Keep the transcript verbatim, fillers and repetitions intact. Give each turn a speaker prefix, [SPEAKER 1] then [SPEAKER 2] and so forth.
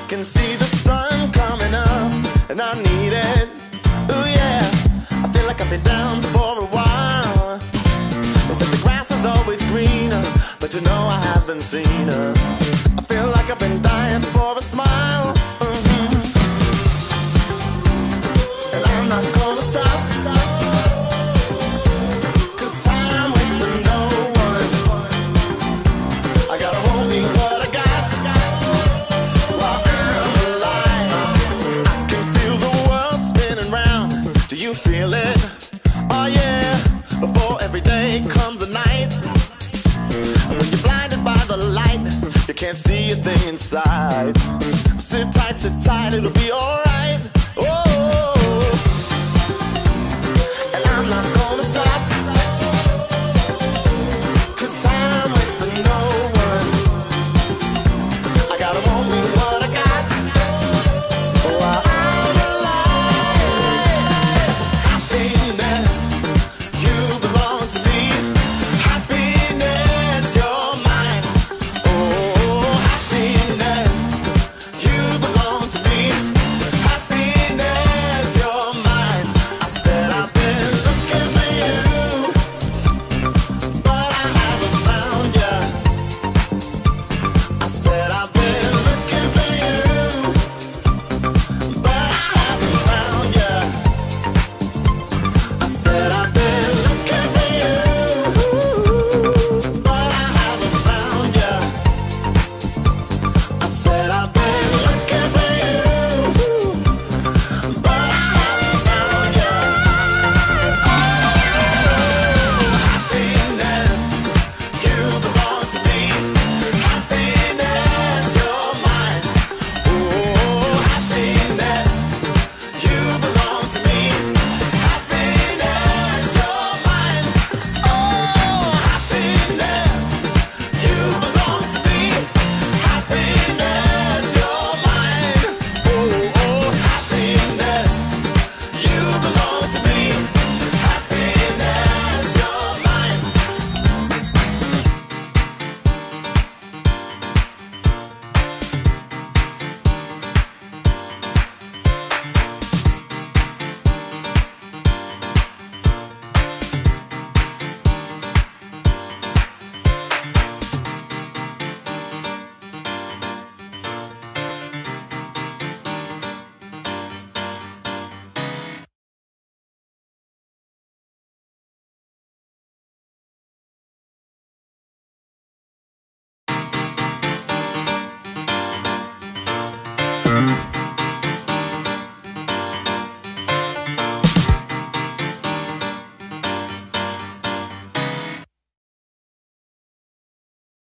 [SPEAKER 1] can see the sun coming up, and I need it. Ooh yeah, I feel like I've been down for a while. They said the grass was always greener, but you know I haven't seen her. I feel like I've been dying for a smile. Mm-hmm. And I'm not gonna stop, cause time waits for no one. I gotta hold me what I got while I'm alive. I can feel the world spinning round. Do you feel it? Oh yeah. Before every day comes a night, and when you're blinded by the light, you can't see a thing inside. Sit tight, sit tight, it'll be alright. Oh, and I'm not